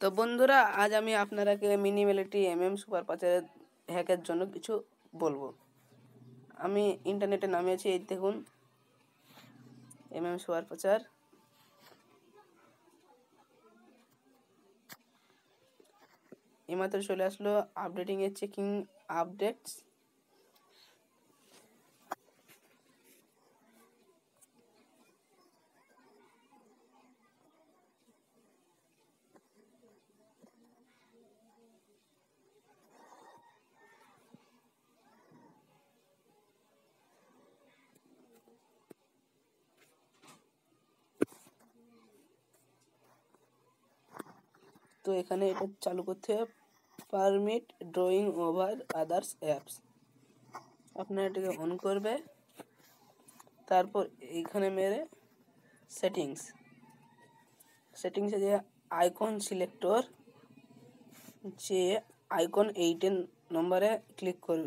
তো বন্ধুরা, আজ আমি আপনারাকে মিনি মিলিটারি সুপার পাচারের হ্যাকের জন্য কিছু বলবো। আমি ইন্টারনেটে নামিয়েছি, এই দেখুন সুপার পাচার। এইমাত্র চলে আসলো আপডেটিং এর চেকিং আপডেটস। তো এখানে এটা চালু করতে হবে, permit drawing over others apps. আপনারা এটাকে অন করবে, তারপর এইখানে মেরে সেটিংসে যে আইকন সিলেক্টর, যে আইকন 8 নম্বরে ক্লিক করবে।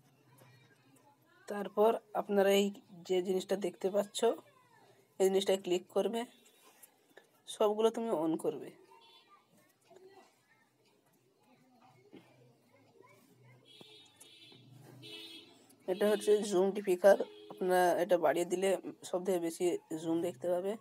তারপর আপনারা এই যে জিনিসটা দেখতে পাচ্ছ, এই জিনিসটায় ক্লিক করবে, সবগুলো তুমি অন করবে। এটা হচ্ছে জুম টিপিকার, আপনারা এটা বাড়িয়ে দিলে সব থেকে বেশি জুম দেখতে পাবে।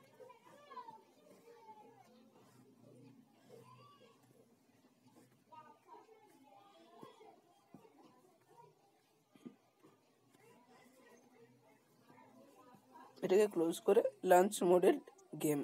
এটাকে ক্লোজ করে লঞ্চ মোডের গেম।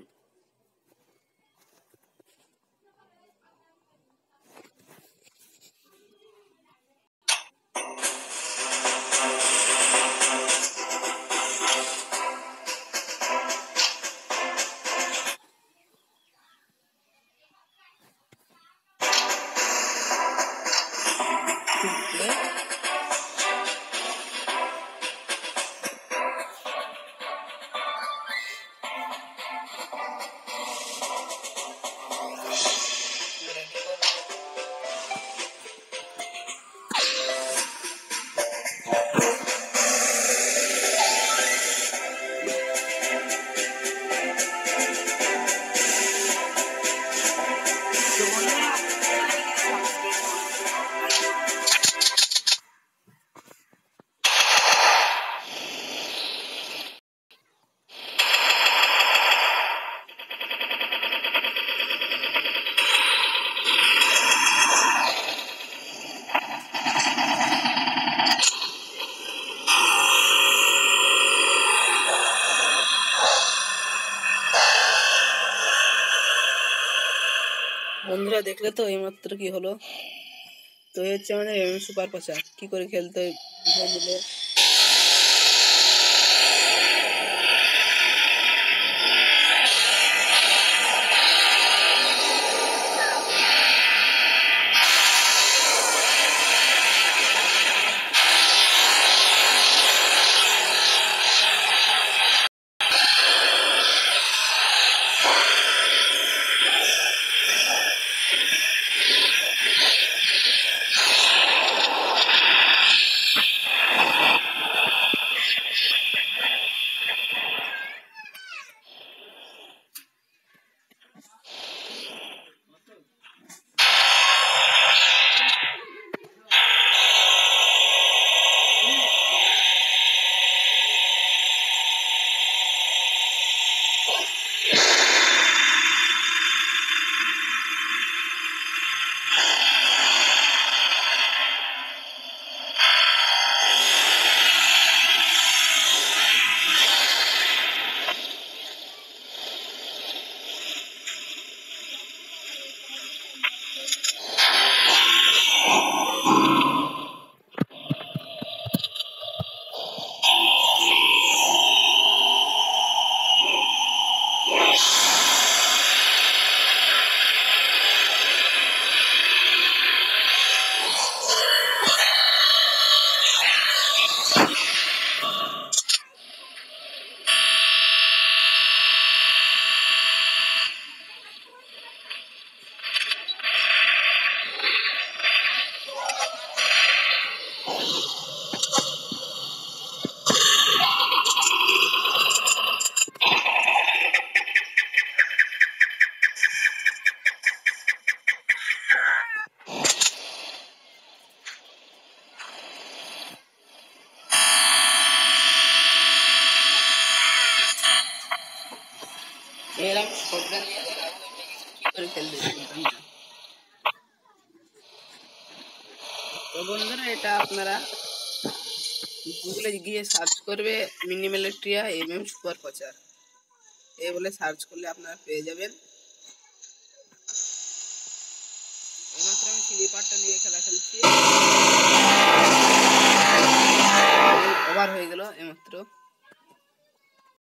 বন্ধুরা, দেখলে তো এইমাত্র কি হলো। তো হচ্ছে আমাদের সুপার পাচার কি করে খেলতে হয়। এরকম শটগান নিয়ে দেখাবো কি করে খেলবে শটগানটা। তো বন্ধুরা এটা আপনারা গুগলে গিয়ে সার্চ করবে মিনি মিলিট্রিয়া সুপার পচার এই বলে সার্চ করলে আপনারা পেয়ে যাবেন। এইমাত্র আমি স্লিপারটা নিয়ে খেলা খেলছি, ওভার হয়ে গেল এইমাত্র।